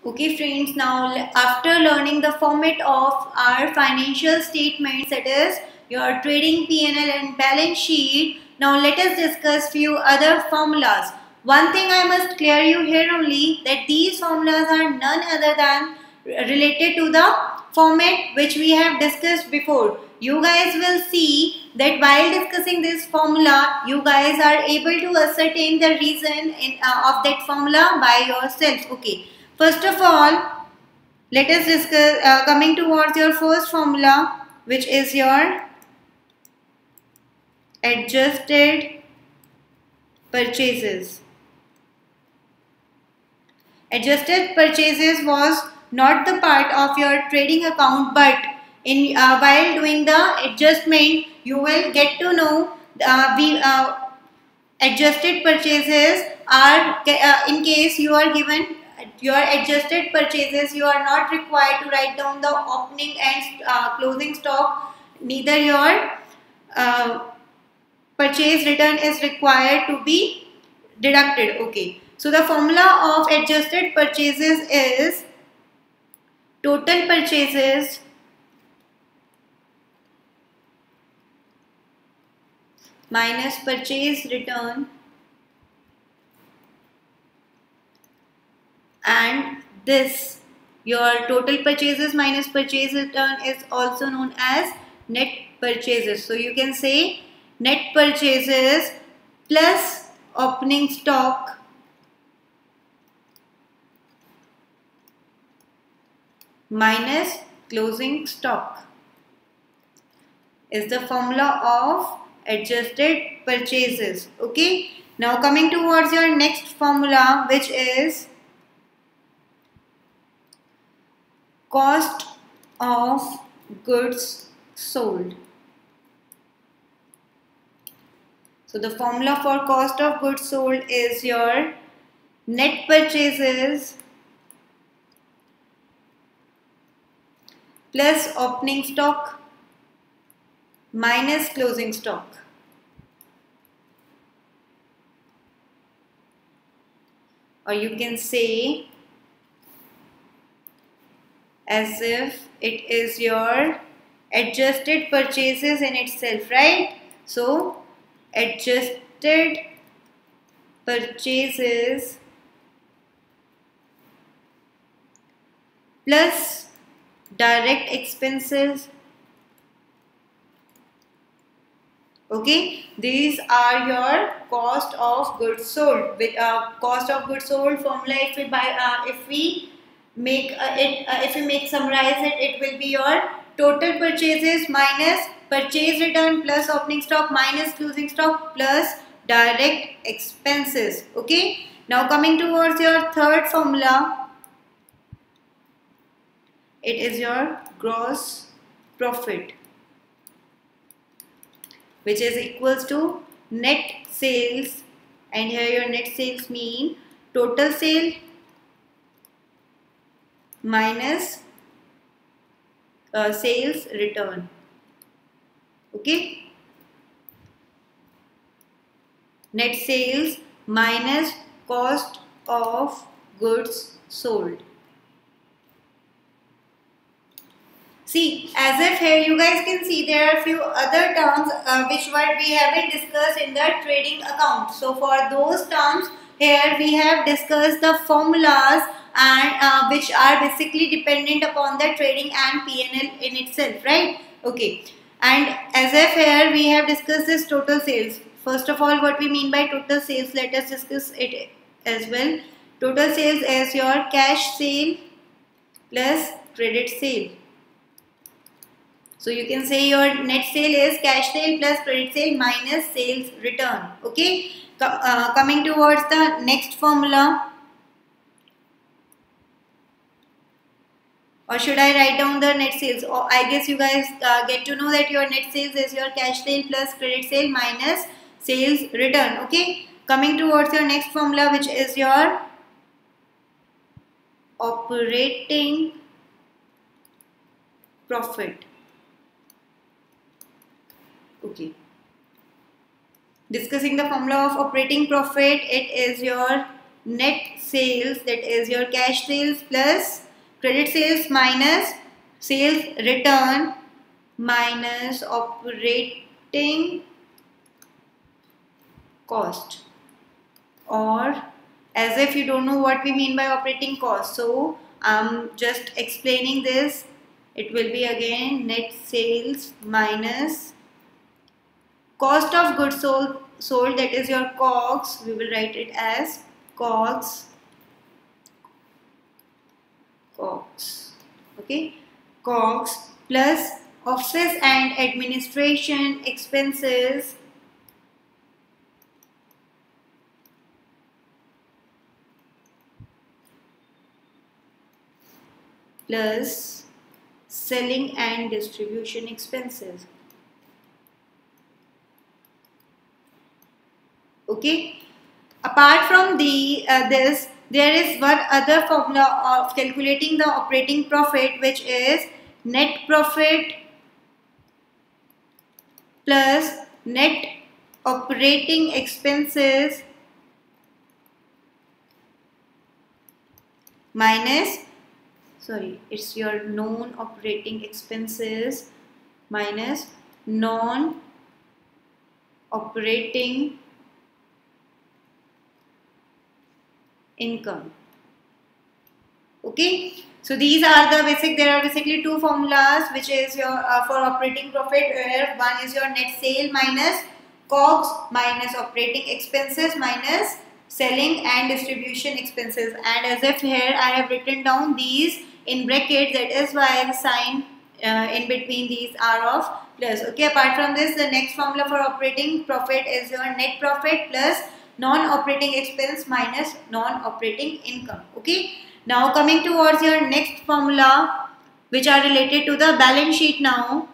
Okay friends, now after learning the format of our financial statements, that is your trading P&L and balance sheet, now let us discuss few other formulas. One thing I must clear you here only, that these formulas are none other than related to the format which we have discussed before. You guys will see that while discussing this formula, you guys are able to ascertain the reason of that formula by yourself. Okay. First of all, let us discuss coming towards your first formula, which is your adjusted purchases. Adjusted purchases was not the part of your trading account, but in while doing the adjustment, you will get to know adjusted purchases are in case you are given your adjusted purchases, you are not required to write down the opening and closing stock, neither your purchase return is required to be deducted. Okay, so the formula of adjusted purchases is total purchases minus purchase return, and this your total purchases minus purchase return is also known as net purchases. So you can say net purchases plus opening stock minus closing stock is the formula of adjusted purchases. Okay, now coming towards your next formula, which is cost of goods sold. So the formula for cost of goods sold is your net purchases plus opening stock minus closing stock. Or you can say as if it is your adjusted purchases in itself, right? So adjusted purchases plus direct expenses. Okay, these are your cost of goods sold. With cost of goods sold formula, if we summarize it, it will be your total purchases minus purchase return plus opening stock minus closing stock plus direct expenses. Okay, now coming towards your third formula, it is your gross profit, which is equals to net sales, and here your net sales mean total sale minus sales return. Okay, net sales minus cost of goods sold. See, as if here you guys can see there are few other terms which we haven't discussed in the trading account. So for those terms, here we have discussed the formulas and which are basically dependent upon the trading and P&L in itself, right? Okay, and as if here we have discussed this total sales. First of all, what we mean by total sales, let us discuss it as well. Total sales is your cash sale plus credit sale. So you can say your net sale is cash sale plus credit sale minus sales return. Okay, coming towards the next formula, or should I write down the net sales? Or I guess you guys get to know that your net sales is your cash sale plus credit sale minus sales return. Okay, coming towards your next formula, which is your operating profit. Okay, discussing the formula of operating profit, it is your net sales, that is your cash sales plus credit sales minus sales return minus operating cost. Or as if you don't know what we mean by operating cost, so I'm just explaining this. It will be again net sales minus cost of goods sold, that is your COGS. We will write it as COGS. Okay, COGS plus office and administration expenses plus selling and distribution expenses. Okay. Apart from this, there is one other formula of calculating the operating profit, which is net profit plus net operating expenses minus, it's your non-operating expenses minus non-operating income. Okay, so these are the there are basically two formulas, which is your for operating profit, where one is your net sale minus COGS minus operating expenses minus selling and distribution expenses. And as if here I have written down these in brackets, that is why the sign in between these are of plus. Okay, apart from this, the next formula for operating profit is your net profit plus non-operating expense minus non-operating income. Okay, now coming towards your next formula, which are related to the balance sheet. Now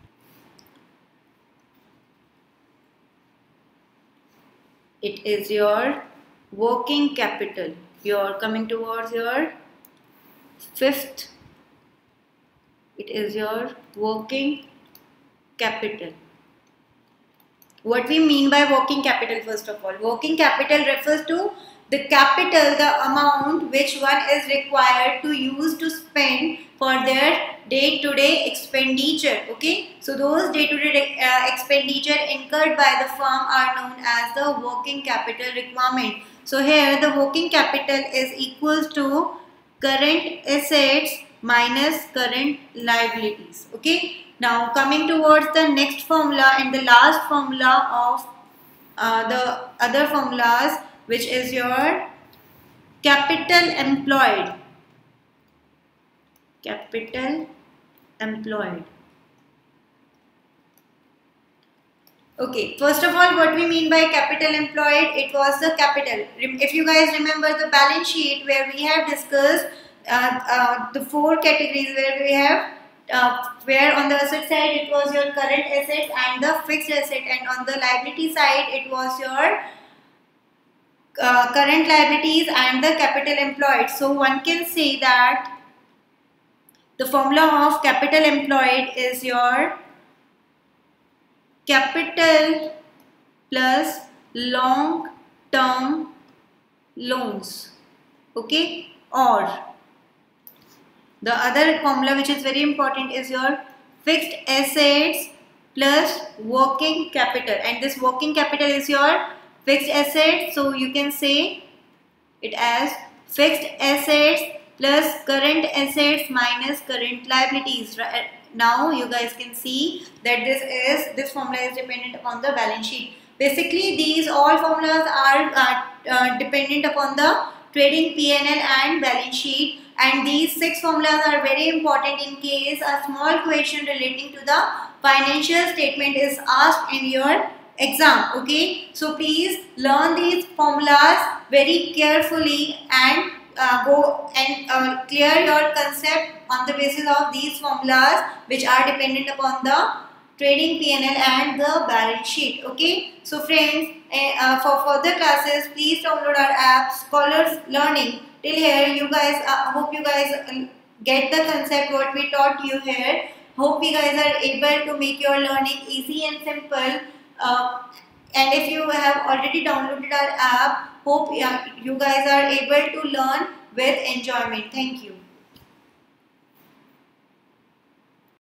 it is your working capital. You're coming towards your fifth. It is your working capital. What we mean by working capital, first of all, working capital refers to the capital, the amount which one is required to use to spend for their day-to-day expenditure. Okay, so those day-to-day expenditure incurred by the firm are known as the working capital requirement. So here the working capital is equals to current assets minus current liabilities. Okay, now coming towards the next formula and the last formula of the other formulas, which is your capital employed. Capital employed. Okay, first of all, what we mean by capital employed, it was the capital. If you guys remember the balance sheet, where we have discussed the four categories, where we have where on the asset side it was your current assets and the fixed asset, and on the liability side it was your current liabilities and the capital employed. So one can say that the formula of capital employed is your capital plus long term loans. Okay, or the other formula which is very important is your fixed assets plus working capital, and this working capital is your fixed assets, so you can say it as fixed assets plus current assets minus current liabilities. Now you guys can see that this formula is dependent upon the balance sheet. Basically these all formulas are dependent upon the trading P&L and balance sheet, and these 6 formulas are very important in case a small question relating to the financial statement is asked in your exam. Okay, so please learn these formulas very carefully and go and clear your concept on the basis of these formulas, which are dependent upon the trading P&L and the balance sheet. Okay, so friends, for further classes, please download our app Scholars Learning. Till here, you guys, hope you guys get the concept what we taught you here. Hope you guys are able to make your learning easy and simple. And if you have already downloaded our app, Hope you guys are able to learn with enjoyment. Thank you.